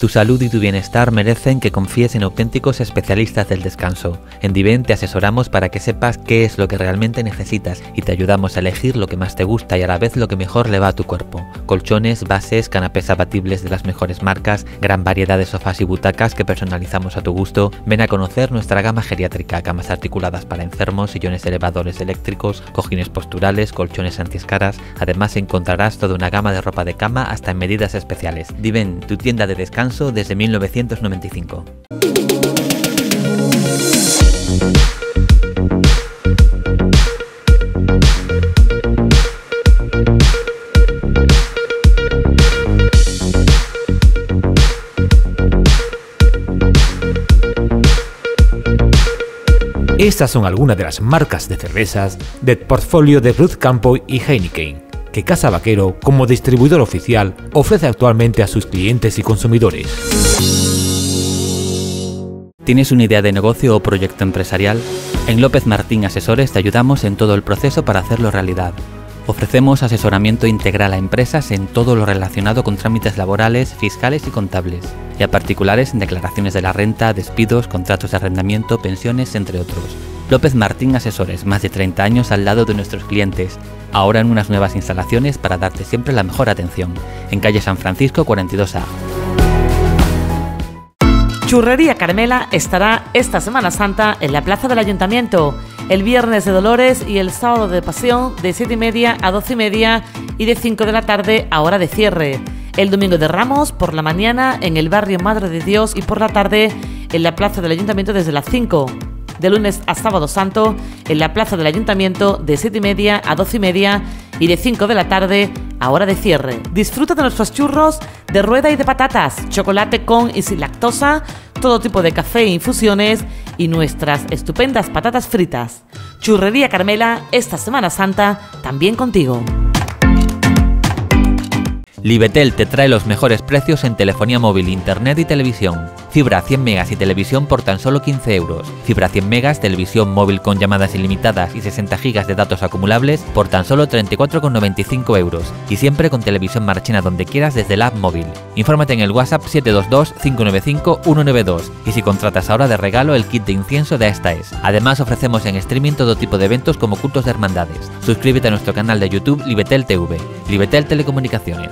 Tu salud y tu bienestar merecen que confíes en auténticos especialistas del descanso. En Diven te asesoramos para que sepas qué es lo que realmente necesitas y te ayudamos a elegir lo que más te gusta y a la vez lo que mejor le va a tu cuerpo. Colchones, bases, canapés abatibles de las mejores marcas, gran variedad de sofás y butacas que personalizamos a tu gusto. Ven a conocer nuestra gama geriátrica, camas articuladas para enfermos, sillones elevadores eléctricos, cojines posturales, colchones antiescaras. Además encontrarás toda una gama de ropa de cama hasta en medidas especiales. Diven, tu tienda de descanso desde 1995. Estas son algunas de las marcas de cervezas del portfolio de Ruth Campo y Heineken, que Casa Vaquero, como distribuidor oficial, ofrece actualmente a sus clientes y consumidores. ¿Tienes una idea de negocio o proyecto empresarial? En López Martín Asesores te ayudamos en todo el proceso para hacerlo realidad. Ofrecemos asesoramiento integral a empresas en todo lo relacionado con trámites laborales, fiscales y contables, y a particulares en declaraciones de la renta, despidos, contratos de arrendamiento, pensiones, entre otros. López Martín Asesores, más de 30 años al lado de nuestros clientes, ahora en unas nuevas instalaciones para darte siempre la mejor atención, en calle San Francisco 42A. Churrería Carmela estará esta Semana Santa en la Plaza del Ayuntamiento, el Viernes de Dolores y el Sábado de Pasión de 7:30 a 12:30 y de 5 de la tarde a hora de cierre. El Domingo de Ramos por la mañana en el barrio Madre de Dios y por la tarde en la Plaza del Ayuntamiento desde las 5. De lunes a Sábado Santo en la Plaza del Ayuntamiento de 7:30 a 12:30 y de 5 de la tarde a hora de cierre. Disfruta de nuestros churros de rueda y de patatas, chocolate con y sin lactosa, todo tipo de café e infusiones y nuestras estupendas patatas fritas. Churrería Carmela, esta Semana Santa, también contigo. Libetel te trae los mejores precios en telefonía móvil, internet y televisión. Fibra 100 megas y televisión por tan solo 15 euros. Fibra 100 megas, televisión móvil con llamadas ilimitadas y 60 gigas de datos acumulables por tan solo 34,95 euros. Y siempre con televisión marchena donde quieras desde la app móvil. Infórmate en el WhatsApp 722-595-192 y si contratas ahora de regalo el kit de incienso de esta es. Además ofrecemos en streaming todo tipo de eventos como cultos de hermandades. Suscríbete a nuestro canal de YouTube Libetel TV. Libetel Telecomunicaciones.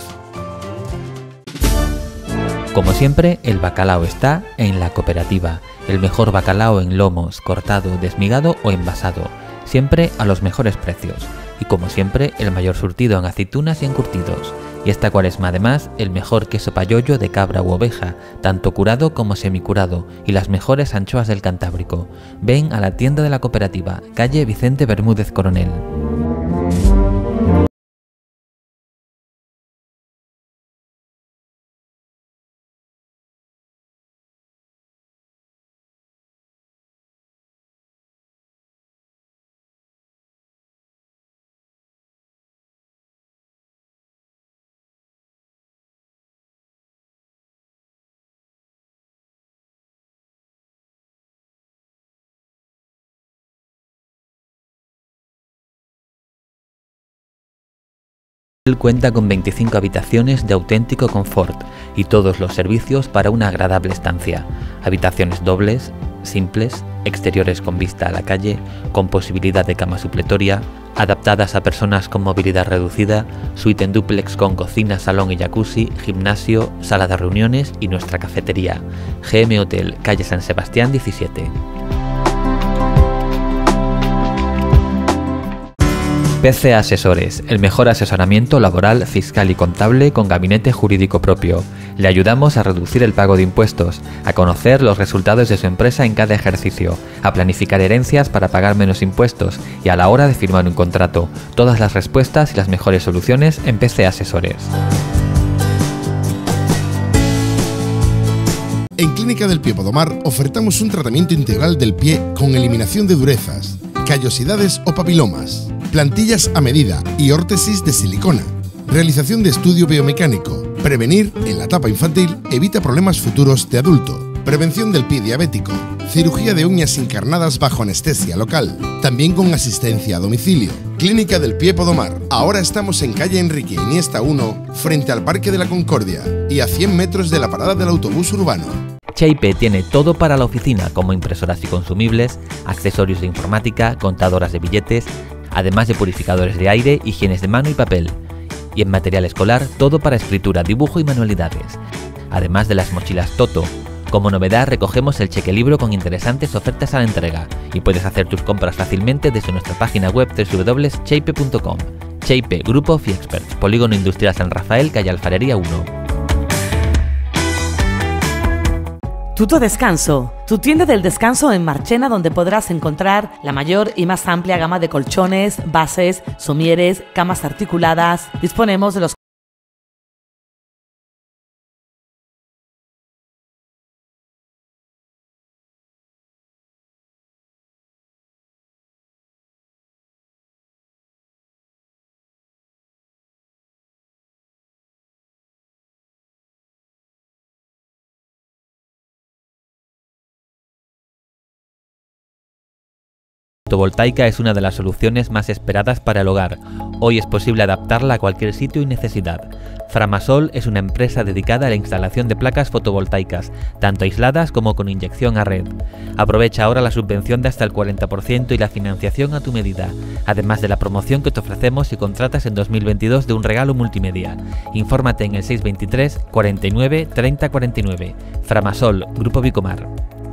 Como siempre, el bacalao está en La Cooperativa, el mejor bacalao en lomos, cortado, desmigado o envasado, siempre a los mejores precios. Y como siempre, el mayor surtido en aceitunas y encurtidos. Y esta Cuaresma además, el mejor queso payollo de cabra u oveja, tanto curado como semicurado, y las mejores anchoas del Cantábrico. Ven a la tienda de La Cooperativa, calle Vicente Bermúdez Coronel. Él cuenta con 25 habitaciones de auténtico confort y todos los servicios para una agradable estancia. Habitaciones dobles, simples, exteriores con vista a la calle, con posibilidad de cama supletoria, adaptadas a personas con movilidad reducida, suite en dúplex con cocina, salón y jacuzzi, gimnasio, sala de reuniones y nuestra cafetería. GM Hotel, calle San Sebastián 17. PC Asesores, el mejor asesoramiento laboral, fiscal y contable con gabinete jurídico propio. Le ayudamos a reducir el pago de impuestos, a conocer los resultados de su empresa en cada ejercicio, a planificar herencias para pagar menos impuestos y a la hora de firmar un contrato. Todas las respuestas y las mejores soluciones en PC Asesores. En Clínica del Pie Podomar ofertamos un tratamiento integral del pie con eliminación de durezas, callosidades o papilomas, plantillas a medida y órtesis de silicona, realización de estudio biomecánico. Prevenir en la etapa infantil evita problemas futuros de adulto. Prevención del pie diabético, cirugía de uñas encarnadas bajo anestesia local, también con asistencia a domicilio. Clínica del Pie Podomar. Ahora estamos en calle Enrique Iniesta 1, frente al Parque de la Concordia y a 100 metros de la parada del autobús urbano. Chaipe tiene todo para la oficina, como impresoras y consumibles, accesorios de informática, contadoras de billetes, además de purificadores de aire, higienes de mano y papel. Y en material escolar, todo para escritura, dibujo y manualidades. Además de las mochilas Toto. Como novedad, recogemos el chequelibro con interesantes ofertas a la entrega y puedes hacer tus compras fácilmente desde nuestra página web www.chaipe.com. Chaipe, Grupo Fiexperts, Polígono Industrial San Rafael, calle Alfarería 1. Tuto Descanso, tu tienda del descanso en Marchena, donde podrás encontrar la mayor y más amplia gama de colchones, bases, somieres, camas articuladas. Disponemos de los Fotovoltaica es una de las soluciones más esperadas para el hogar. Hoy es posible adaptarla a cualquier sitio y necesidad. Framasol es una empresa dedicada a la instalación de placas fotovoltaicas, tanto aisladas como con inyección a red. Aprovecha ahora la subvención de hasta el 40% y la financiación a tu medida, además de la promoción que te ofrecemos si contratas en 2022 de un regalo multimedia. Infórmate en el 623 49 30 49. Framasol, Grupo Bicomar.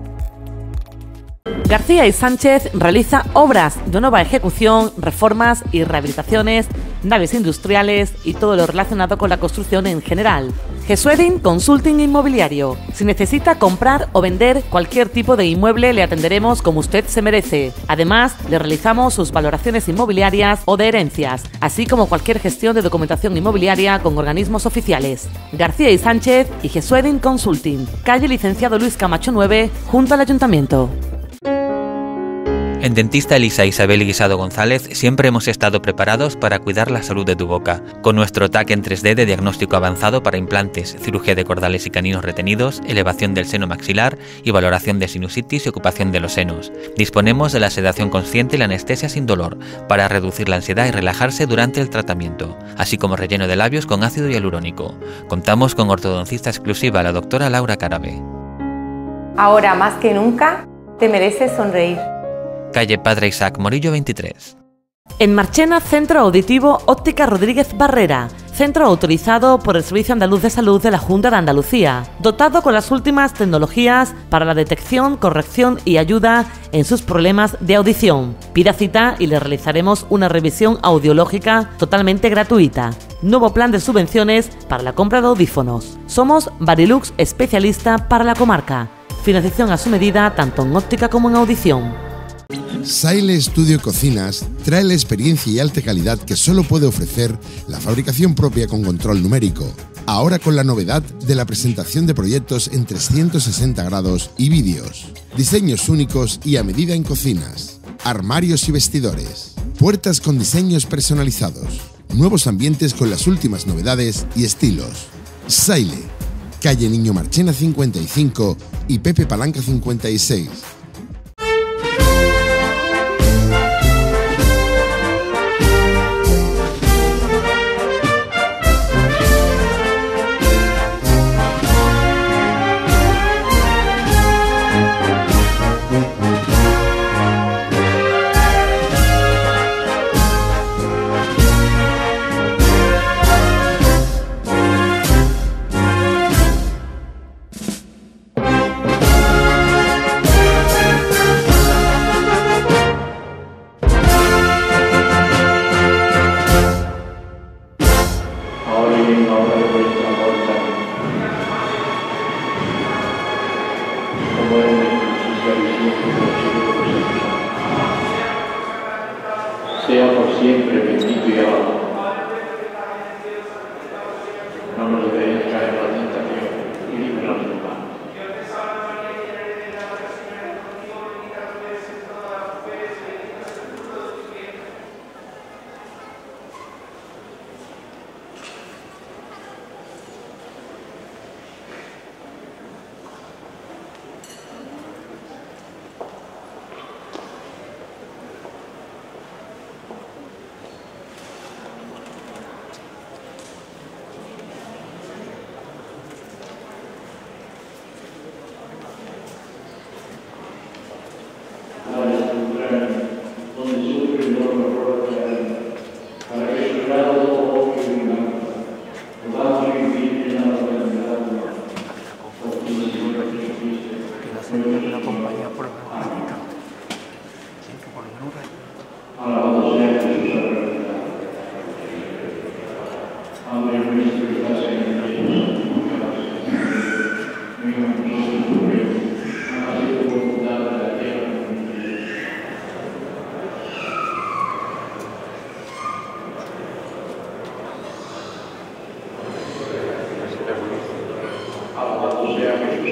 García y Sánchez realiza obras de nueva ejecución, reformas y rehabilitaciones, naves industriales y todo lo relacionado con la construcción en general. Gesuedin Consulting Inmobiliario. Si necesita comprar o vender cualquier tipo de inmueble, le atenderemos como usted se merece. Además, le realizamos sus valoraciones inmobiliarias o de herencias, así como cualquier gestión de documentación inmobiliaria con organismos oficiales. García y Sánchez y Gesuedin Consulting. Calle Licenciado Luis Camacho 9, junto al Ayuntamiento. En Dentista Elisa Isabel Guisado González siempre hemos estado preparados para cuidar la salud de tu boca, con nuestro TAC en 3D de diagnóstico avanzado para implantes, cirugía de cordales y caninos retenidos, elevación del seno maxilar y valoración de sinusitis y ocupación de los senos. Disponemos de la sedación consciente y la anestesia sin dolor para reducir la ansiedad y relajarse durante el tratamiento, así como relleno de labios con ácido hialurónico. Contamos con ortodoncista exclusiva, la doctora Laura Carabe. Ahora más que nunca, te mereces sonreír. Calle Padre Isaac Morillo 23. En Marchena, Centro Auditivo Óptica Rodríguez Barrera, centro autorizado por el Servicio Andaluz de Salud de la Junta de Andalucía, dotado con las últimas tecnologías para la detección, corrección y ayuda en sus problemas de audición. Pida cita y le realizaremos una revisión audiológica totalmente gratuita. Nuevo plan de subvenciones para la compra de audífonos. Somos Barilux, especialista para la comarca. Financiación a su medida tanto en óptica como en audición. Saile Estudio Cocinas trae la experiencia y alta calidad que solo puede ofrecer la fabricación propia con control numérico. Ahora con la novedad de la presentación de proyectos en 360 grados y vídeos. Diseños únicos y a medida en cocinas. Armarios y vestidores. Puertas con diseños personalizados. Nuevos ambientes con las últimas novedades y estilos. Saile. Calle Niño Marchena 55 y Pepe Palanca 56. Sea por siempre bendito y alabado. No nos dejes caer en la tentación y líbranos del mal.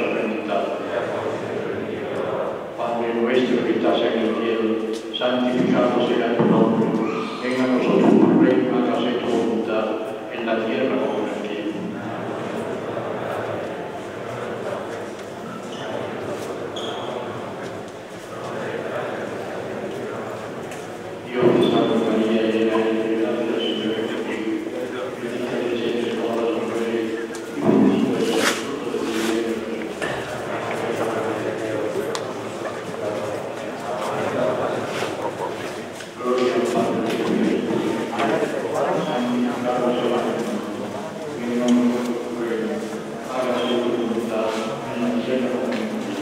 bendita. Padre nuestro que estás en el cielo, santificado sea tu nombre. Venga a nosotros tu reino, hágase tu voluntad, en la tierra como en el cielo. Dios te salve María, llena eres de gracia, el Señor es contigo. Bendita eres entre todas las mujeres, y bendito es el fruto de tu vientre. Gloria al Padre, al Hijo y al Espíritu Santo, santificado sea tu nombre. Venga a nosotros tu reino, hágase tu voluntad, en la tierra como en el cielo.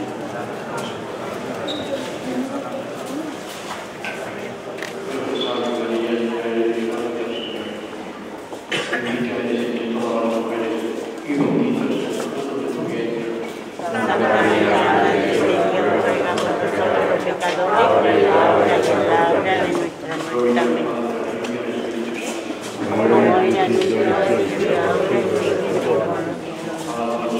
Dios te salve María, llena eres de gracia, el Señor es contigo. Bendita eres entre todas las mujeres, y bendito es el fruto de tu vientre. Santa María, Madre de Dios, ruega por nosotros los pecadores, ahora y en la hora de nuestra muerte. Amén. Gloria al Señor, y ahora y siempre, por los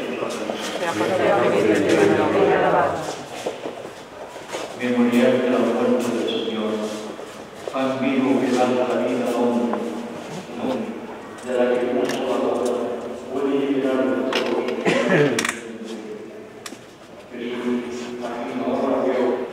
Memorial de la muerte del Señor, pan vivo que da la vida al hombre, de la que un Salvador puede liberarnos todos. Jesús, aquí ahora veo.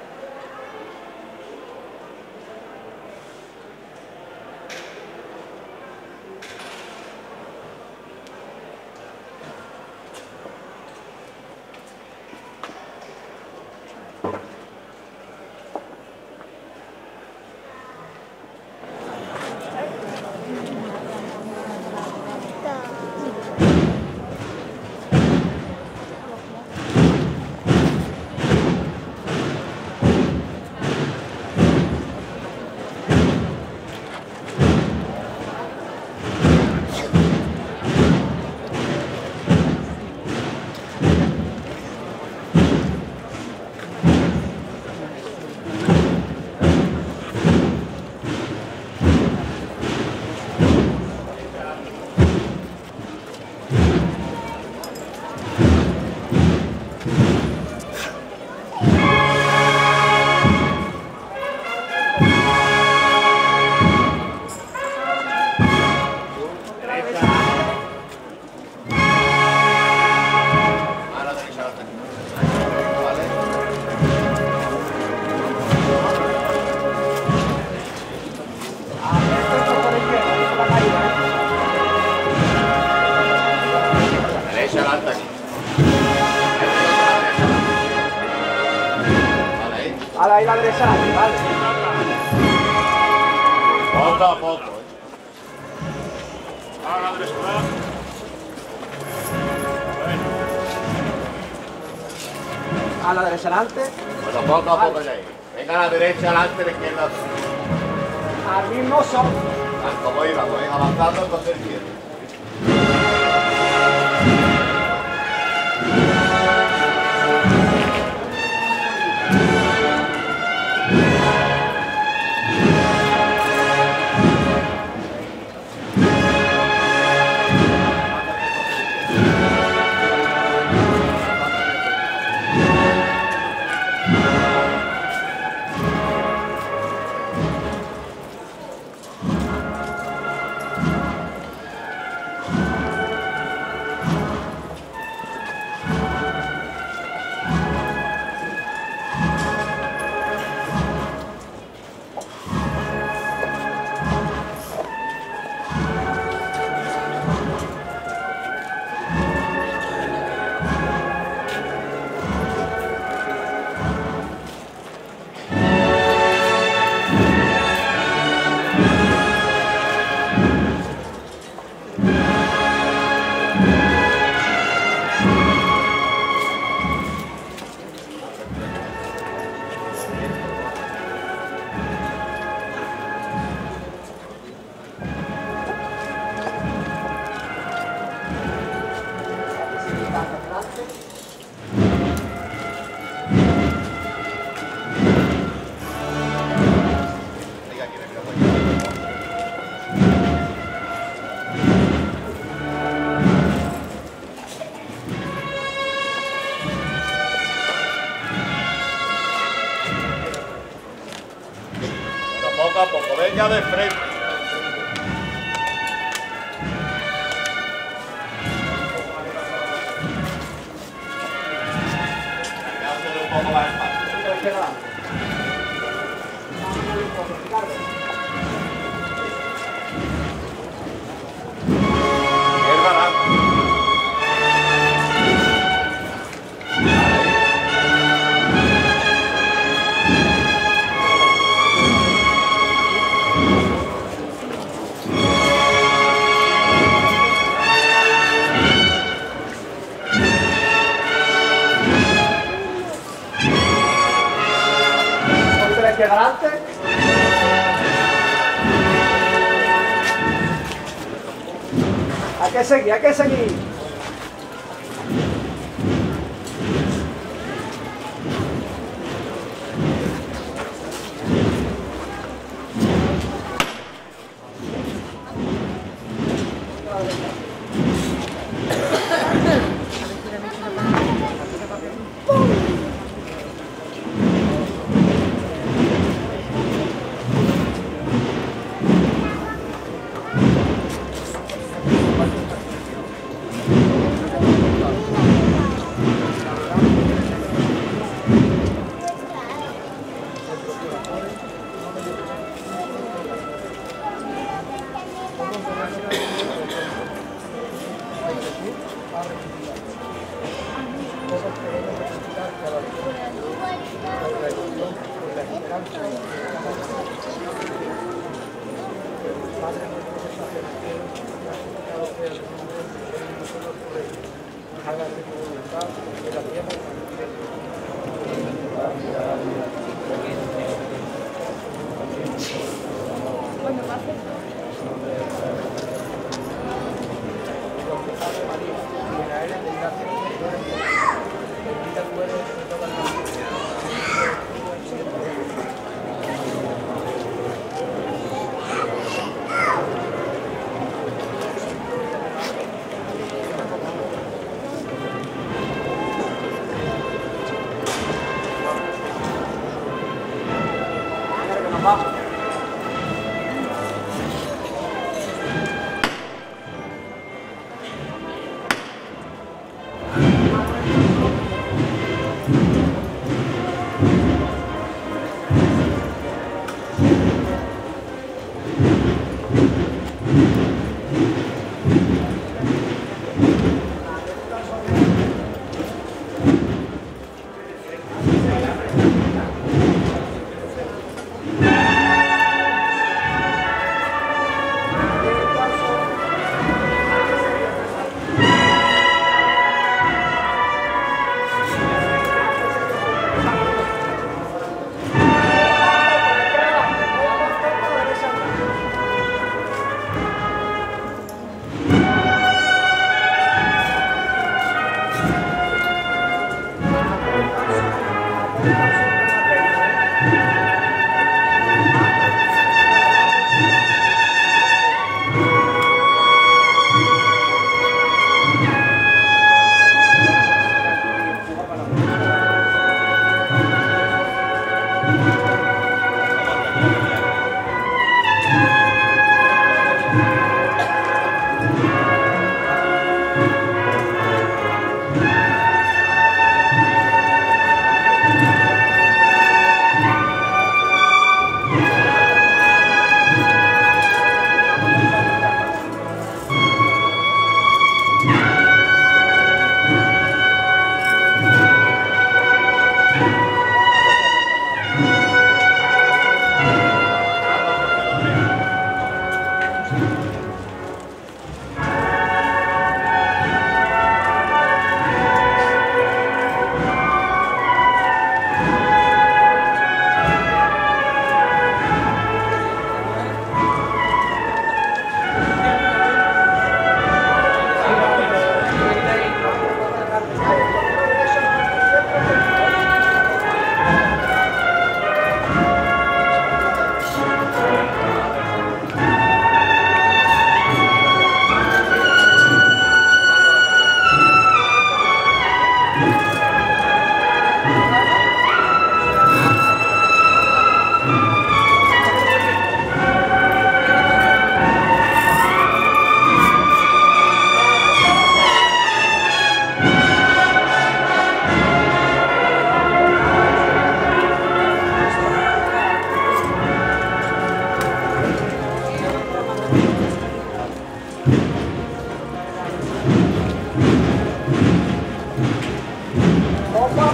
Ahí la derecha, vale. Poco a poco. Ahora la derecha. A la derecha adelante. Bueno, poco a poco ya ahí. Venga a la derecha, adelante, a la izquierda. Al mismo son. Como íbamos, avanzando, entonces izquierda. Venga de frente. Dásele un poco más espacio. Izquierda adelante. Izquierda adelante. Hay que seguir, hay que seguir.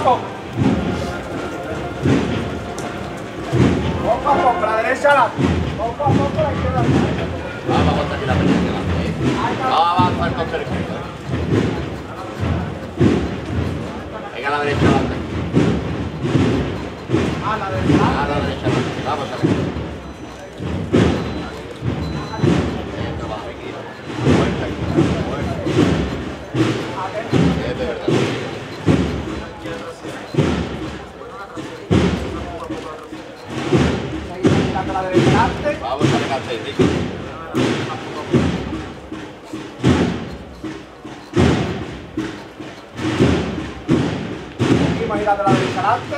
poco. Poco a poco, la derecha adelante. Poco a poco, la izquierda adelante. Vamos a aguantar aquí la derecha adelante. Vamos a avanzar con cerquita. Venga a la derecha adelante. A la derecha adelante. A la derecha adelante. Vamos a ver. Es de verdad. La derecha adelante. Vamos a adelante, Ricky. Seguimos girando la derecha adelante.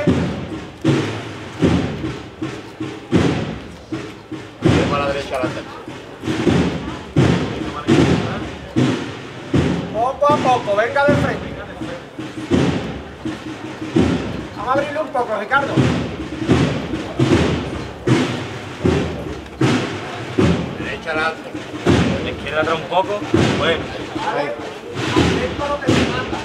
Vamos a la derecha adelante. Poco a poco, venga de frente. Vamos a abrirlo un poco, Ricardo. Derecha adelante. La izquierda atrás un poco. Bueno. Vale. Atento lo que se manda.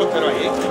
agujero ahí, ¿eh?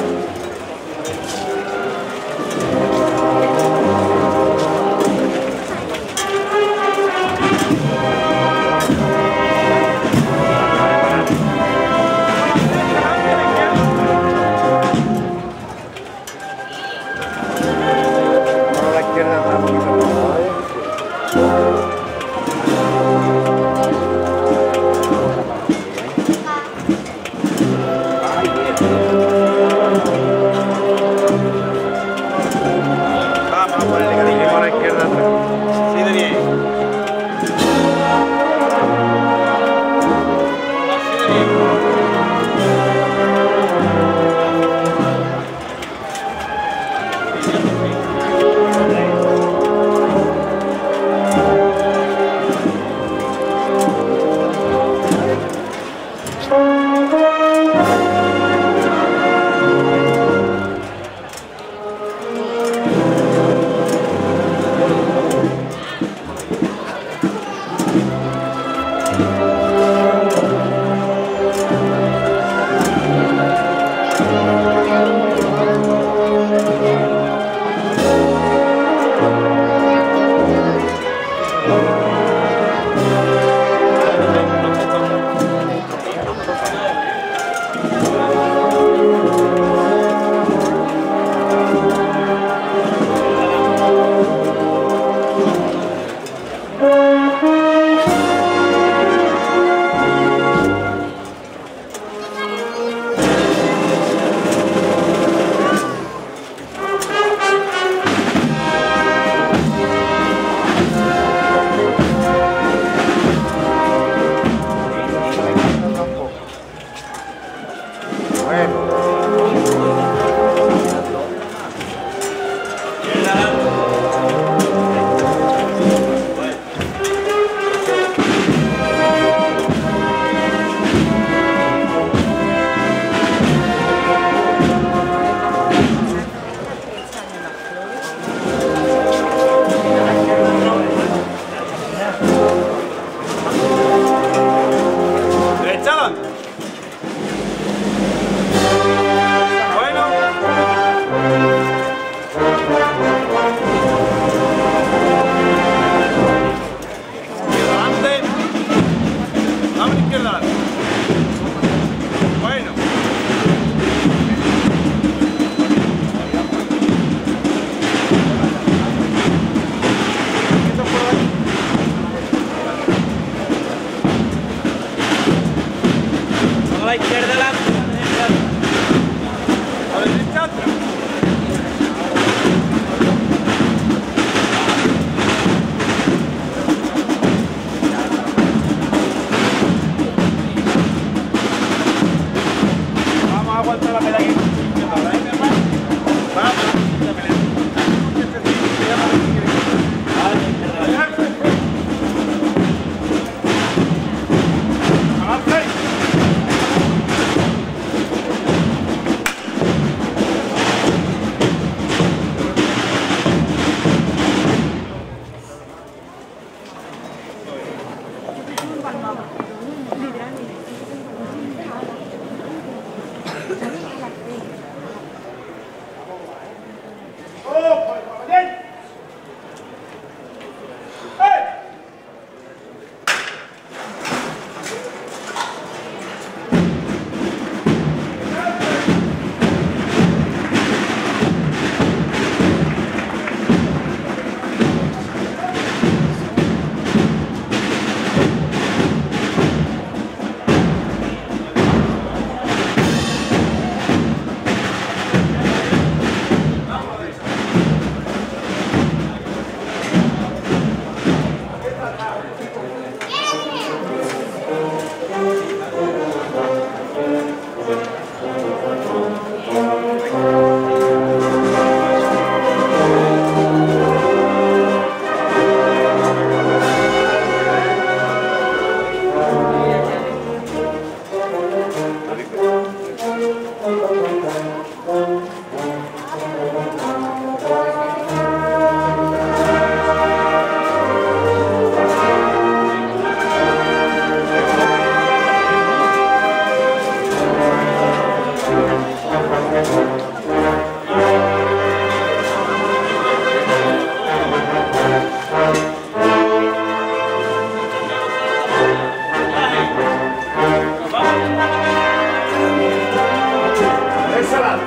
adelante.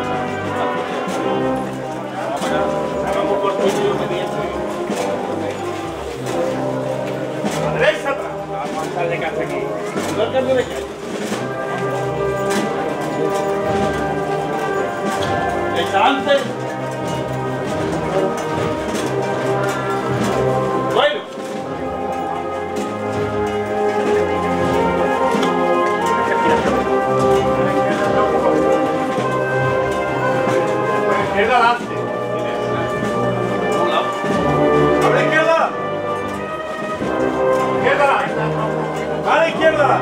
A la derecha atrás. Vamos a estar de casa aquí. No el cambio de calle. Derecha adelante. Bueno. Izquierda adelante. A la izquierda. Izquierda. A la izquierda.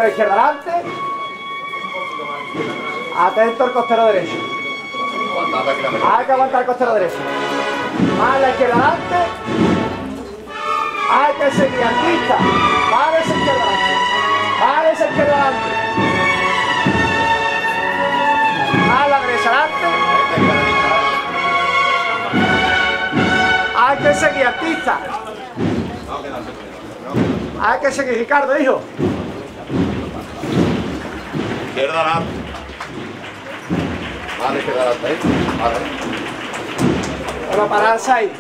poquito a la izquierda adelante. Atento al costero derecho. Hay que aguantar el costero derecho. Más a la izquierda adelante. Hay que seguir artista. Vale esa izquierda adelante. Vale esa izquierda adelante. Más a la derecha adelante. Hay que seguir artista. Hay que seguir, Ricardo, hijo. Izquierda adelante. Vale, izquierda adelante. Vale. Para pararse ahí.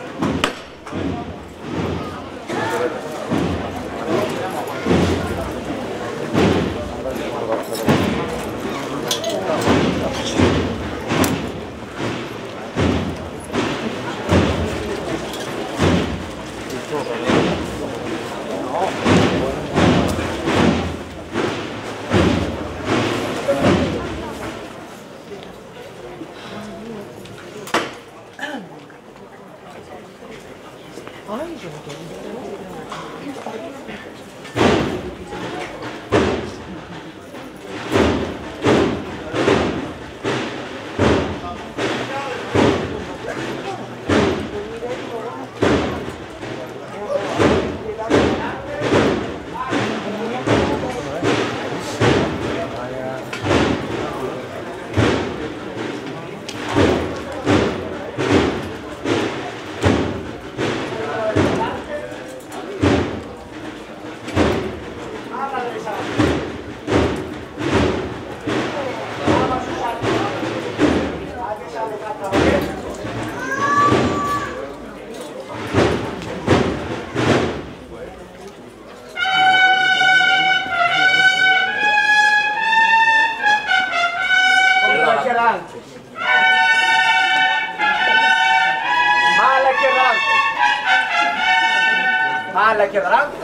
Más a la izquierda adelante.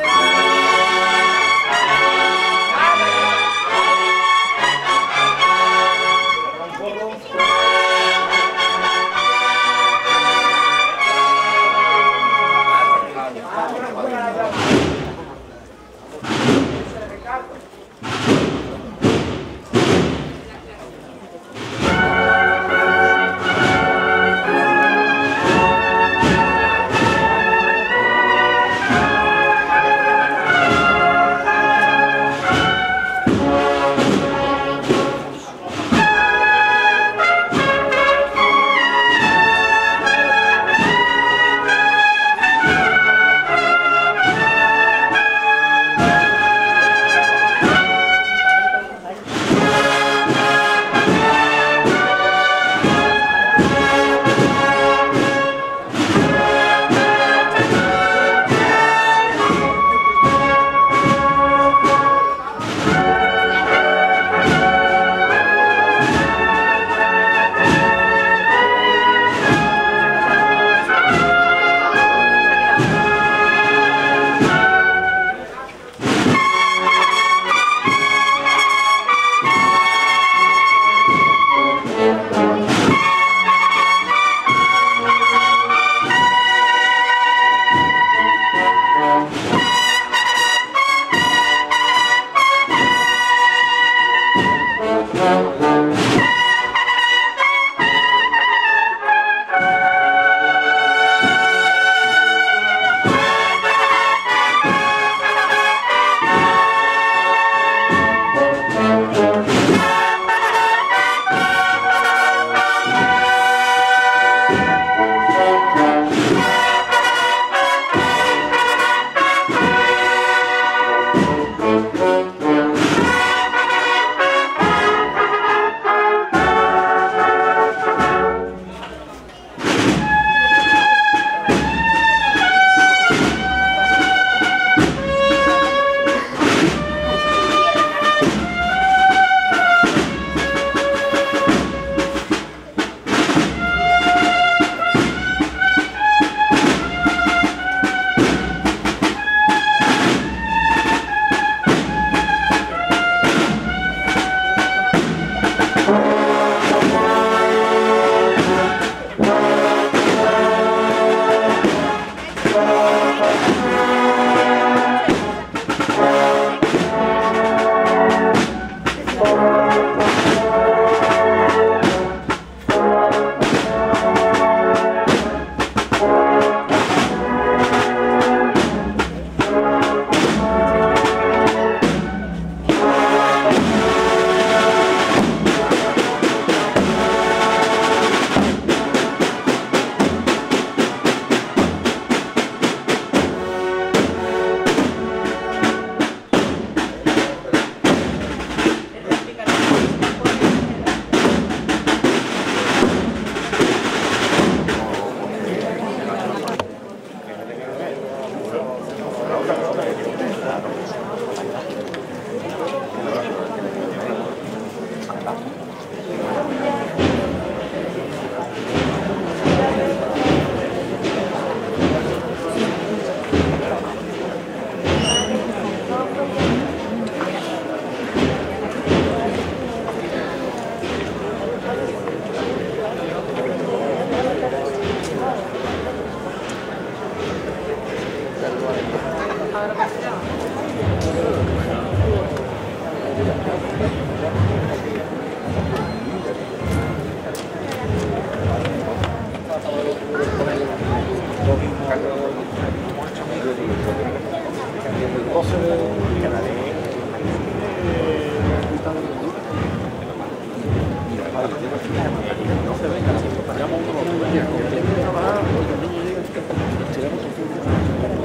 no se venga, si pagamos uno los días, como tienen que trabajar, los niños llegan, nos tiramos todo el mundo.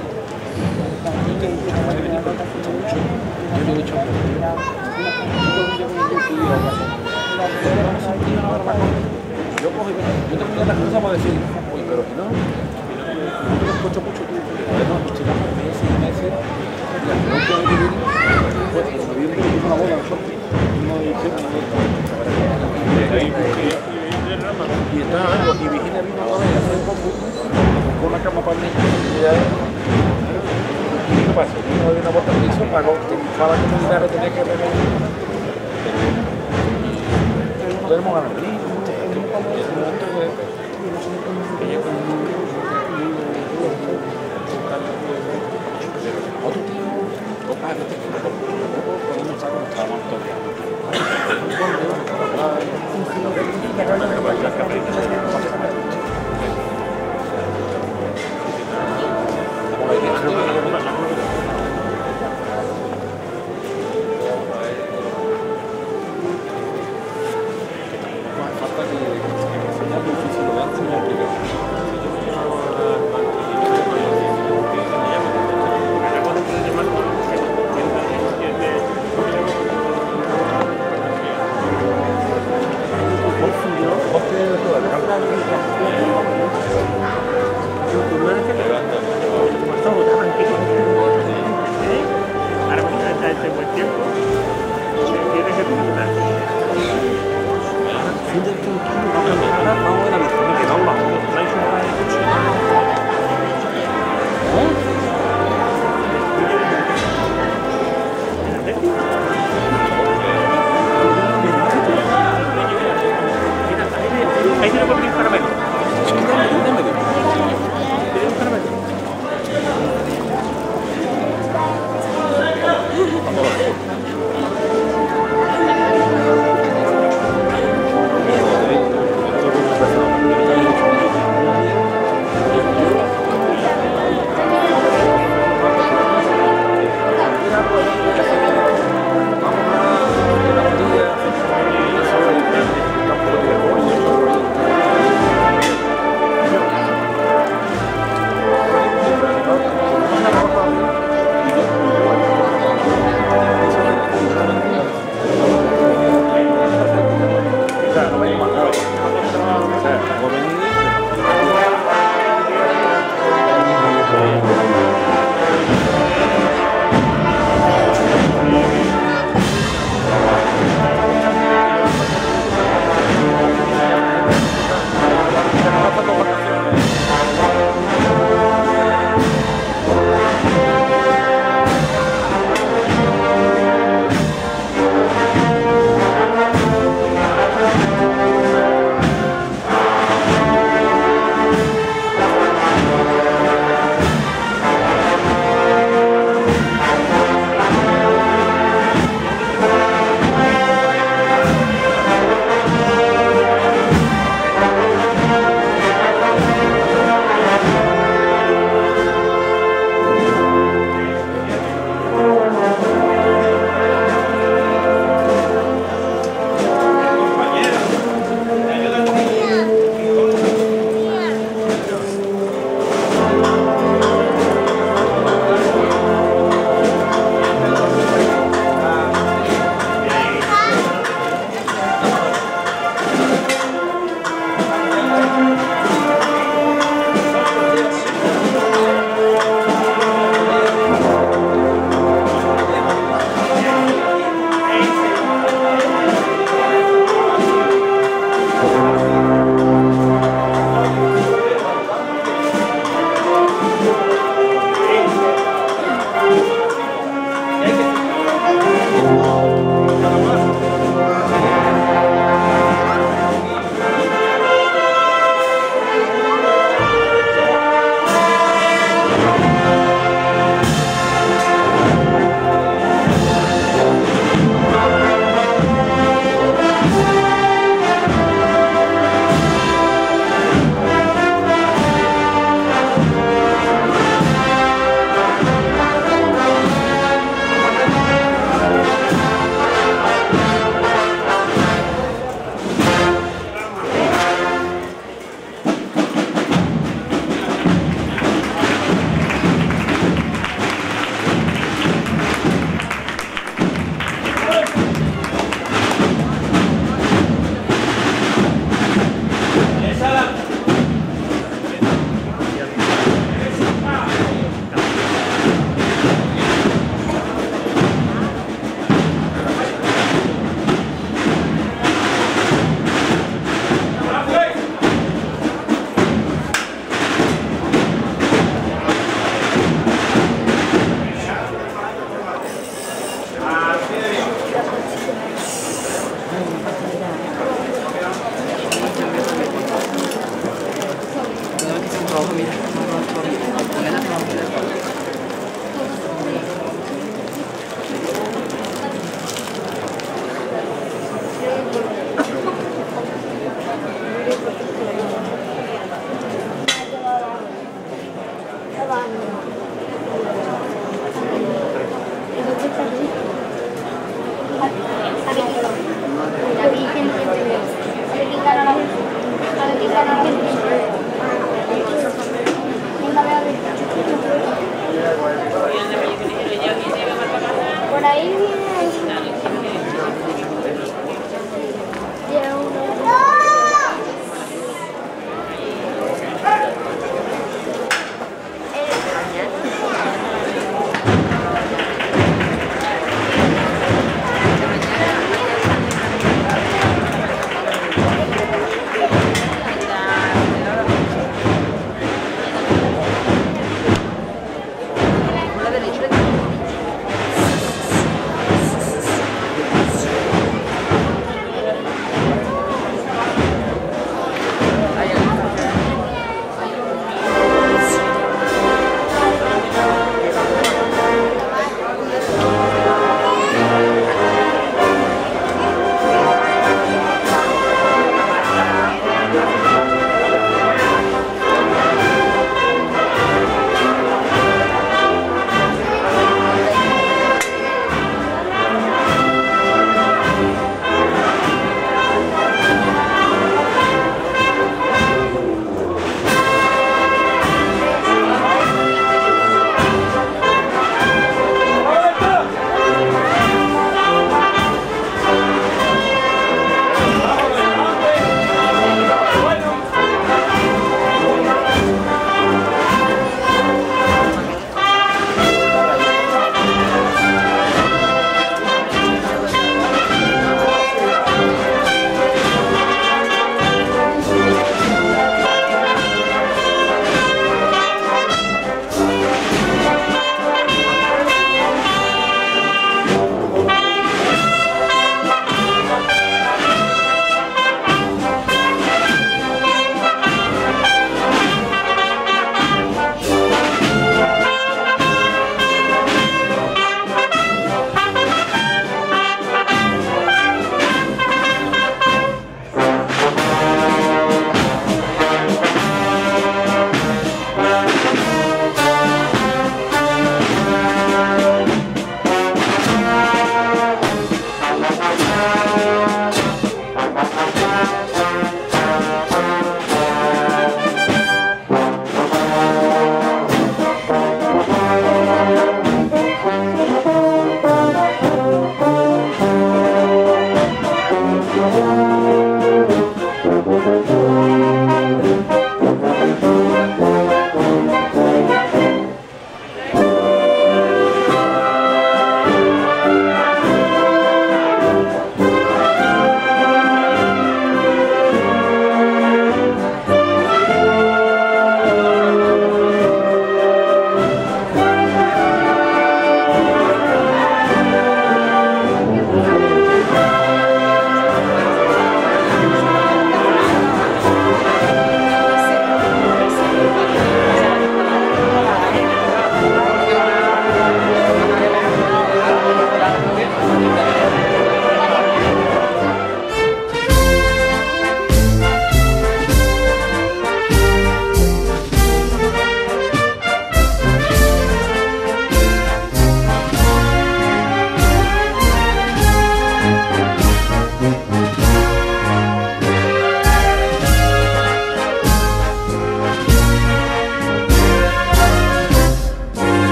Yo le he dicho a yo cojo y yo tengo las cosas para decir, oye, pero si no, no te los cocho mucho, además nos tiramos meses y meses, y al final que viene, pues en noviembre hicimos una boda nosotros, no hicieron una boda. Y está algo, y Virginia vino a ver, hace poco, con una cama para el niño, y ¿qué pasa? Yo no doy una vuelta al piso, pagó, cada comunidad lo tenía que regalar. Tenemos ganas de ir. Otro tío, podemos estar con nuestra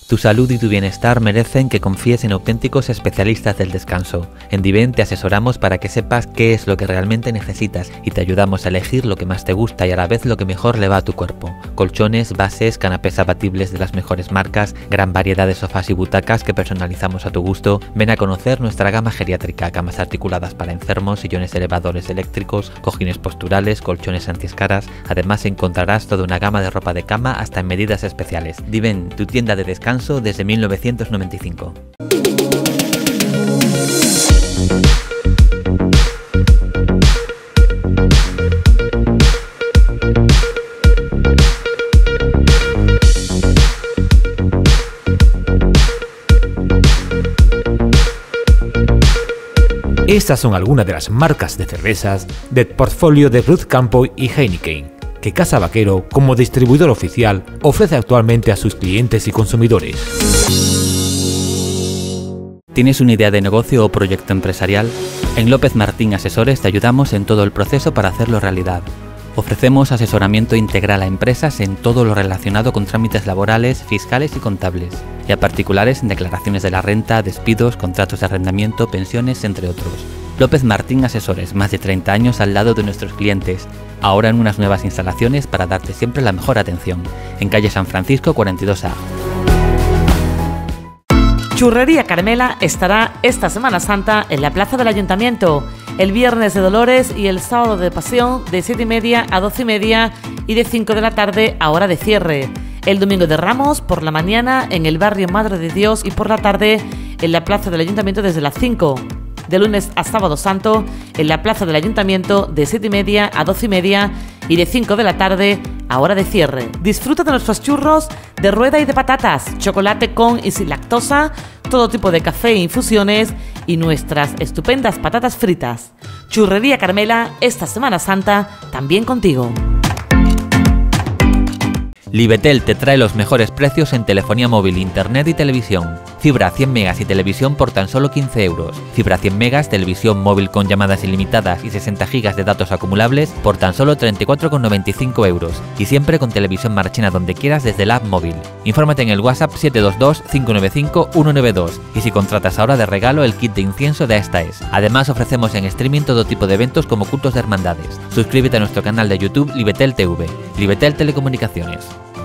Tu salud y tu bienestar merecen que confíes en auténticos especialistas del descanso. En Diven te asesoramos para que sepas qué es lo que realmente necesitas y te ayudamos a elegir lo que más te gusta y a la vez lo que mejor le va a tu cuerpo. Colchones, bases, canapés abatibles de las mejores marcas, gran variedad de sofás y butacas que personalizamos a tu gusto. Ven a conocer nuestra gama geriátrica, camas articuladas para enfermos, sillones elevadores eléctricos, cojines posturales, colchones antiescaras. Además encontrarás toda una gama de ropa de cama hasta en medidas especiales. Diven, tu tienda de descanso desde 1995. Estas son algunas de las marcas de cervezas del portfolio de Ruth Campoy y Heineken, que Casa Vaquero, como distribuidor oficial, ofrece actualmente a sus clientes y consumidores. ¿Tienes una idea de negocio o proyecto empresarial? En López Martín Asesores te ayudamos en todo el proceso para hacerlo realidad. Ofrecemos asesoramiento integral a empresas en todo lo relacionado con trámites laborales, fiscales y contables, y a particulares en declaraciones de la renta, despidos, contratos de arrendamiento, pensiones, entre otros. López Martín Asesores, más de 30 años al lado de nuestros clientes, ahora en unas nuevas instalaciones para darte siempre la mejor atención, en calle San Francisco 42A. Churrería Carmela estará esta Semana Santa en la Plaza del Ayuntamiento, el Viernes de Dolores y el Sábado de Pasión de 7:30 a 12:30 y de 5 de la tarde a hora de cierre. El Domingo de Ramos por la mañana en el barrio Madre de Dios y por la tarde en la Plaza del Ayuntamiento desde las 5. De lunes a Sábado Santo en la Plaza del Ayuntamiento de 7:30 a 12:30 y de 5 de la tarde a hora de cierre. Disfruta de nuestros churros de rueda y de patatas, chocolate con y sin lactosa, todo tipo de café e infusiones y nuestras estupendas patatas fritas. Churrería Carmela, esta Semana Santa, también contigo. Libetel te trae los mejores precios en telefonía móvil, internet y televisión. Fibra 100 megas y televisión por tan solo 15 euros. Fibra 100 megas, televisión móvil con llamadas ilimitadas y 60 gigas de datos acumulables por tan solo 34,95 euros. Y siempre con televisión marchena donde quieras desde la app móvil. Infórmate en el WhatsApp 722-595-192 y si contratas ahora de regalo el kit de incienso de Aestaes. Además ofrecemos en streaming todo tipo de eventos como cultos de hermandades. Suscríbete a nuestro canal de YouTube Libetel TV. Libetel Telecomunicaciones.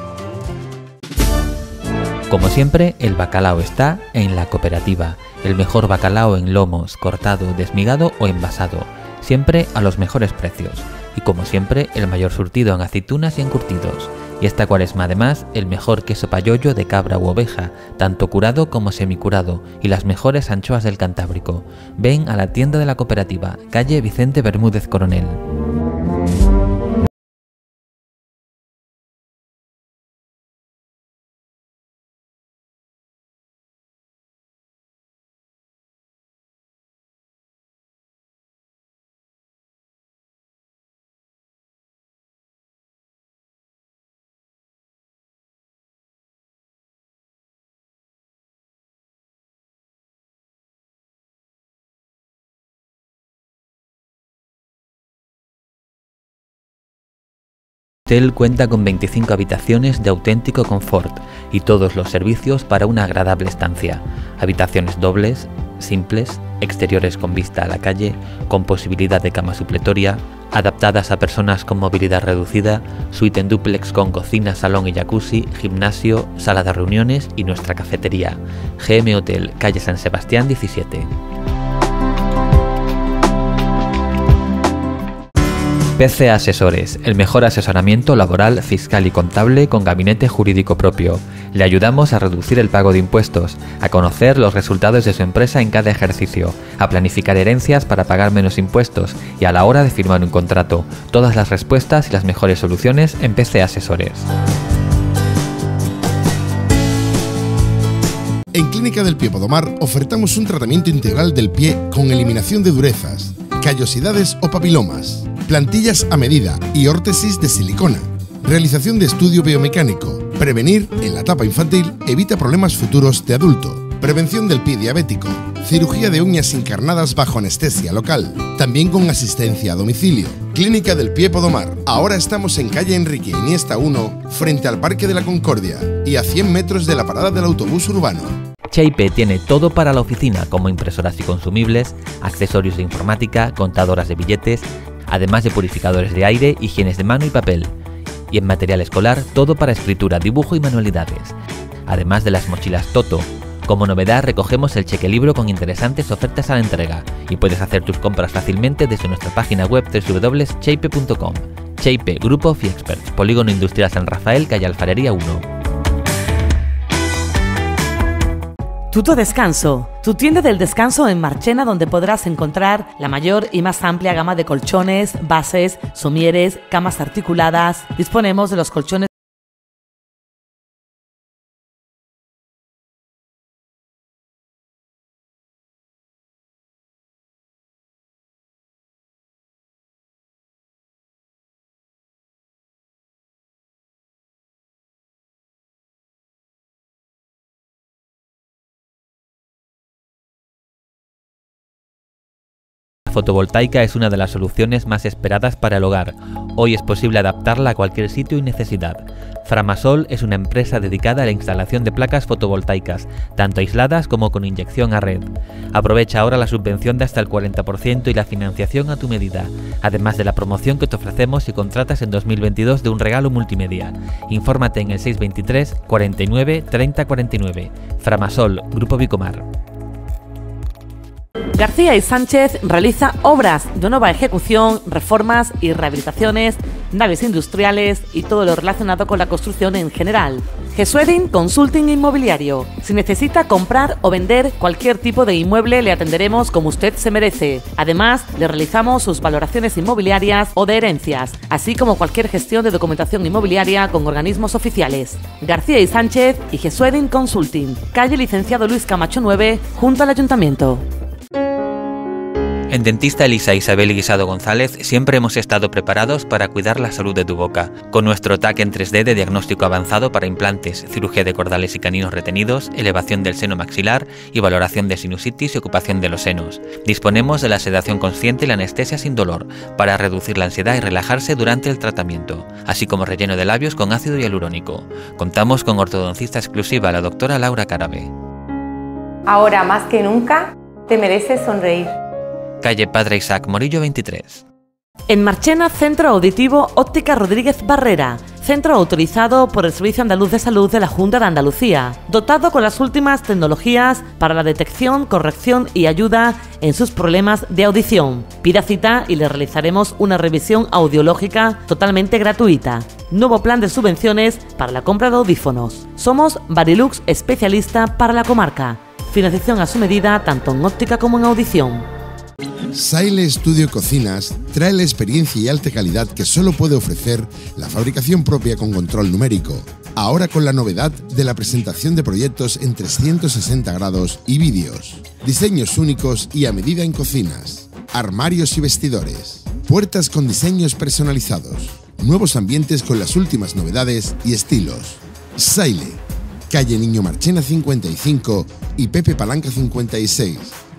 Como siempre, el bacalao está en La Cooperativa, el mejor bacalao en lomos, cortado, desmigado o envasado, siempre a los mejores precios. Y como siempre, el mayor surtido en aceitunas y encurtidos. Y esta Cuaresma además, el mejor queso payollo de cabra u oveja, tanto curado como semicurado, y las mejores anchoas del Cantábrico. Ven a la tienda de La Cooperativa, calle Vicente Bermúdez Coronel. El hotel cuenta con 25 habitaciones de auténtico confort y todos los servicios para una agradable estancia. Habitaciones dobles, simples, exteriores con vista a la calle, con posibilidad de cama supletoria, adaptadas a personas con movilidad reducida, suite en dúplex con cocina, salón y jacuzzi, gimnasio, sala de reuniones y nuestra cafetería. GM Hotel, calle San Sebastián 17. PC Asesores, el mejor asesoramiento laboral, fiscal y contable con gabinete jurídico propio. Le ayudamos a reducir el pago de impuestos, a conocer los resultados de su empresa en cada ejercicio, a planificar herencias para pagar menos impuestos y a la hora de firmar un contrato. Todas las respuestas y las mejores soluciones en PC Asesores. En Clínica del Pie Podomar ofertamos un tratamiento integral del pie con eliminación de durezas, callosidades o papilomas, plantillas a medida y órtesis de silicona, realización de estudio biomecánico, prevenir en la etapa infantil evita problemas futuros de adulto, prevención del pie diabético, cirugía de uñas encarnadas bajo anestesia local, también con asistencia a domicilio, Clínica del Pie Podomar. Ahora estamos en calle Enrique Iniesta 1, frente al Parque de la Concordia y a 100 metros de la parada del autobús urbano. Shape tiene todo para la oficina, como impresoras y consumibles, accesorios de informática, contadoras de billetes, además de purificadores de aire, higienes de mano y papel. Y en material escolar, todo para escritura, dibujo y manualidades. Además de las mochilas Toto. Como novedad, recogemos el cheque libro con interesantes ofertas a la entrega y puedes hacer tus compras fácilmente desde nuestra página web www.shape.com. Shape Grupo of Experts, Polígono Industrial San Rafael, calle Alfarería 1. Tuto Descanso, tu tienda del descanso en Marchena, donde podrás encontrar la mayor y más amplia gama de colchones, bases, somieres, camas articuladas. Disponemos de los colchones Fotovoltaica es una de las soluciones más esperadas para el hogar. Hoy es posible adaptarla a cualquier sitio y necesidad. Framasol es una empresa dedicada a la instalación de placas fotovoltaicas, tanto aisladas como con inyección a red. Aprovecha ahora la subvención de hasta el 40% y la financiación a tu medida, además de la promoción que te ofrecemos si contratas en 2022 de un regalo multimedia. Infórmate en el 623 49 30 49. Framasol, Grupo Vicomar. García y Sánchez realiza obras de nueva ejecución, reformas y rehabilitaciones, naves industriales y todo lo relacionado con la construcción en general. Gesuedin Consulting Inmobiliario. Si necesita comprar o vender cualquier tipo de inmueble, le atenderemos como usted se merece. Además, le realizamos sus valoraciones inmobiliarias o de herencias, así como cualquier gestión de documentación inmobiliaria con organismos oficiales. García y Sánchez y Gesuedin Consulting. Calle Licenciado Luis Camacho 9, junto al Ayuntamiento. En Dentista Elisa Isabel Guisado González siempre hemos estado preparados para cuidar la salud de tu boca, con nuestro TAC en 3D de diagnóstico avanzado para implantes, cirugía de cordales y caninos retenidos, elevación del seno maxilar y valoración de sinusitis y ocupación de los senos. Disponemos de la sedación consciente y la anestesia sin dolor, para reducir la ansiedad y relajarse durante el tratamiento, así como relleno de labios con ácido hialurónico. Contamos con ortodoncista exclusiva, la doctora Laura Carabe. Ahora más que nunca, te mereces sonreír. Calle Padre Isaac Morillo 23. En Marchena, Centro Auditivo Óptica Rodríguez Barrera, centro autorizado por el Servicio Andaluz de Salud de la Junta de Andalucía, dotado con las últimas tecnologías para la detección, corrección y ayuda en sus problemas de audición. Pida cita y le realizaremos una revisión audiológica totalmente gratuita. Nuevo plan de subvenciones para la compra de audífonos. Somos Barilux, especialista para la comarca. Financiación a su medida tanto en óptica como en audición. Saile Estudio Cocinas trae la experiencia y alta calidad que solo puede ofrecer la fabricación propia con control numérico. Ahora con la novedad de la presentación de proyectos en 360 grados y vídeos. Diseños únicos y a medida en cocinas. Armarios y vestidores. Puertas con diseños personalizados. Nuevos ambientes con las últimas novedades y estilos. Saile. Calle Niño Marchena 55 y Pepe Palanca 56.